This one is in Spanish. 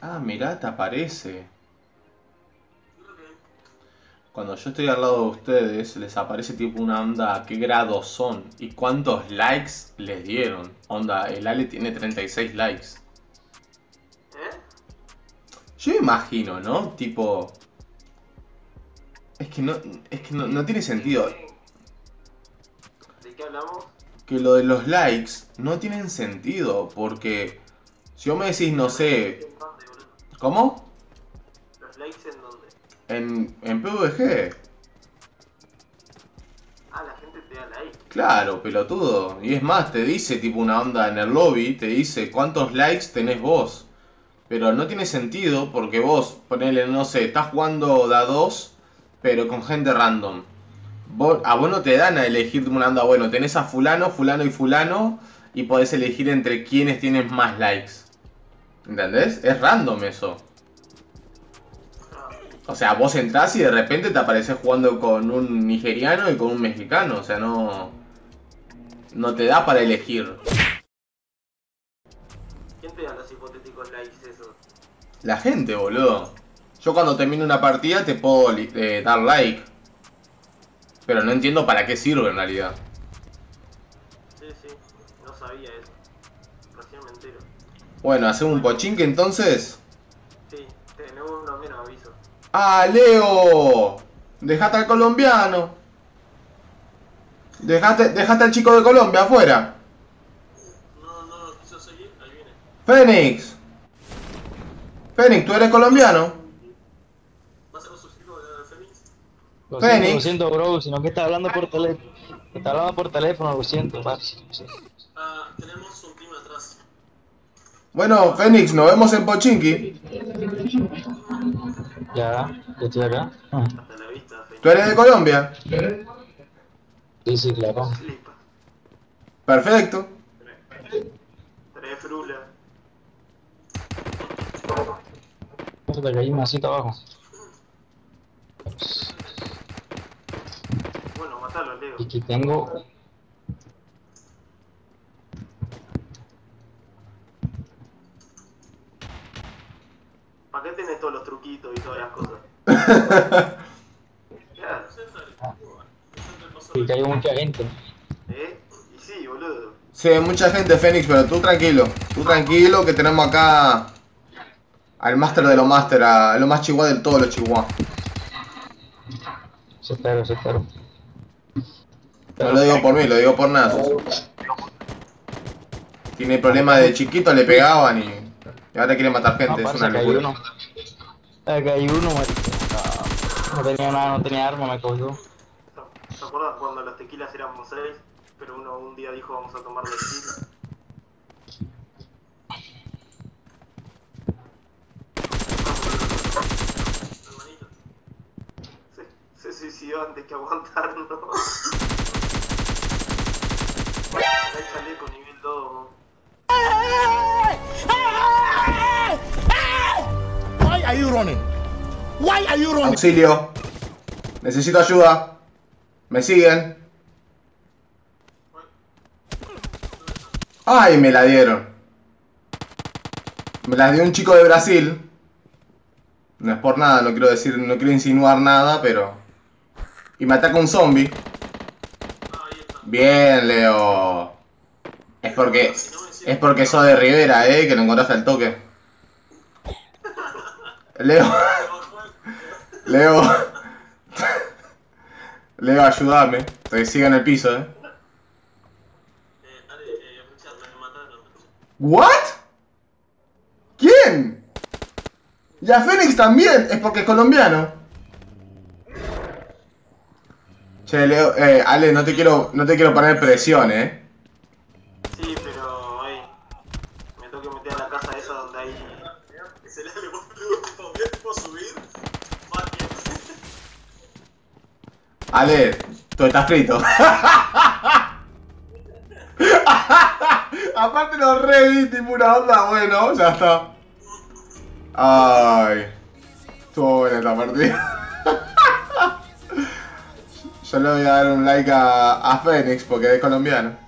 Ah, mirá, te aparece. Cuando yo estoy al lado de ustedes, les aparece tipo una onda, ¿qué grados son? ¿Y cuántos likes les dieron? Onda, el Ale tiene 36 likes. ¿Eh? Yo imagino, ¿no? Tipo... Es que no tiene sentido. ¿De qué hablamos? Que lo de los likes no tienen sentido, porque... Si vos me decís, no ¿Los likes sé... en dónde, boludo? ¿Cómo? ¿Los likes en dónde? En PvG. Ah, la gente te da like. Claro, pelotudo. Y es más, te dice tipo una onda en el lobby, te dice cuántos likes tenés vos. Pero no tiene sentido porque vos, ponele, no sé, estás jugando da 2, pero con gente random. A vos no te dan a elegir una onda, bueno, tenés a fulano, fulano y fulano, y podés elegir entre quienes tienen más likes. ¿Entendés? Es random eso. O sea, vos entrás y de repente te apareces jugando con un nigeriano y con un mexicano. O sea, no te da para elegir. ¿Quién te da los hipotéticos likes esos? La gente, boludo. Yo cuando termino una partida te puedo dar like. Pero no entiendo para qué sirve en realidad. Sí, sí, no sabía eso. Recién me entero. Bueno, hacemos un pochinque entonces. Sí, tenés uno menos aviso. ¡Ah, Leo! Dejate al colombiano. Dejate al chico de Colombia afuera. No, quiso seguir, ahí viene. Fénix. Fénix, ¿tú eres colombiano? ¿Vas a los suscriptores de Fénix? Fénix. Lo siento, bro, sino que está hablando por teléfono. Está hablando por teléfono, lo siento, parce. Ah, tenemos un team atrás. Bueno, Fénix, nos vemos en Pochinki. Ya estoy acá. Ah, Hasta la vista, Fénix. ¿Tú eres de Colombia? sí, sí, claro. Flipa. Perfecto. Trae frula. Se te cayó un masito abajo. Bueno, matalo, Leo. Y aquí tengo. ¿Para qué tenés todos los truquitos y todas las cosas? Claro. Y cayó mucha gente. ¿Eh? Y sí, boludo. Sí, hay mucha gente, Fénix, pero tú tranquilo. Tú tranquilo que tenemos acá al máster de los máster, a lo más chihuahua de todos los chihuahuas. Se espero, se espero. No lo digo por mí, lo digo por nada. Tiene problemas de chiquito, le pegaban y ahora quiere matar No, gente, es parce, una cayó locura. uno. Cayó uno, marico. No tenía nada, no tenía arma, me cogió. ¿Te acuerdas cuando los tequilas éramos 6? Pero uno un día dijo vamos a tomar de tequila. Hermanito. Se suicidó antes que aguantarlo. Hay chaleco nivel 2. Why are you running? Why are you running? Auxilio. Necesito ayuda. Me siguen. ¡Ay, me la dieron! Me la dio un chico de Brasil. No es por nada, no quiero decir, no quiero insinuar nada, pero... Y me ataca un zombie. Bien, Leo. Es porque sos de Rivera, que lo encontraste al toque. Leo. Leo. Leo, ayúdame. Estoy siga en el piso, ¿What? ¿Quién? Y a Fénix también, es porque es colombiano. Che, Leo, Ale, no te quiero poner presión, Sí, pero ahí. Me tengo que meter a la casa esa donde hay. Se le puedo subir. Ale, tú estás frito. Aparte lo reví, tipo una onda, bueno, ya está. Ay, estuvo buena esta partida. Yo le voy a dar un like a Fénix porque es colombiano.